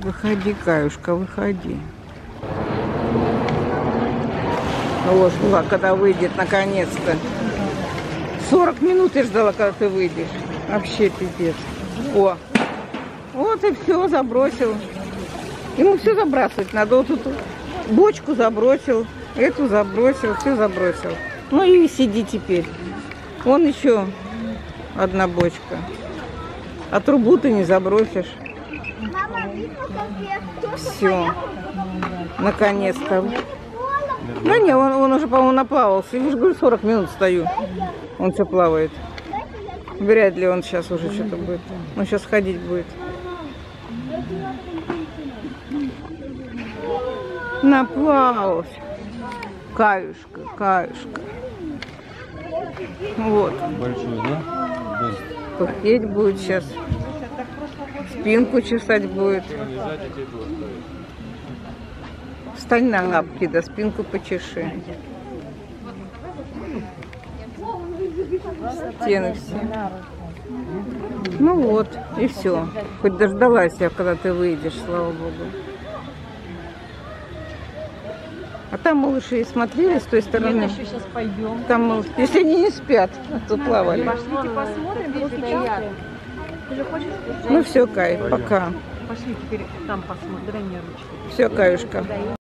Выходи, Каюшка, выходи. Вот, ждала, когда выйдет, наконец-то. 40 минут я ждала, когда ты выйдешь. Вообще пиздец. О, вот и все, забросил. Ему все забрасывать надо. Вот тут бочку забросил, эту забросил, все забросил. Ну и сиди теперь. Вон еще одна бочка. А трубу ты не забросишь. Все. Наконец-то. Да не, он уже, по-моему, наплавался. Я уже говорю, 40 минут стою. Он все плавает. Вряд ли он сейчас уже что-то будет. Он сейчас ходить будет. Наплавался. Каюшка, Каюшка. Вот. Большой, да? Пыхтеть будет сейчас. Спинку чесать будет. Встань на лапки, да спинку почеши. Стены все. Ну вот, и все. Хоть дождалась я, когда ты выйдешь, слава богу. А там малыши смотрели с той стороны. Сейчас пойдем. Там, если они не спят, то плавали. Пошлите посмотрим, если стоят. Ты же хочешь? Ну все, Кай, пока. Пошли теперь там посмотрим. Дай мне ручку. Все, Каюшка.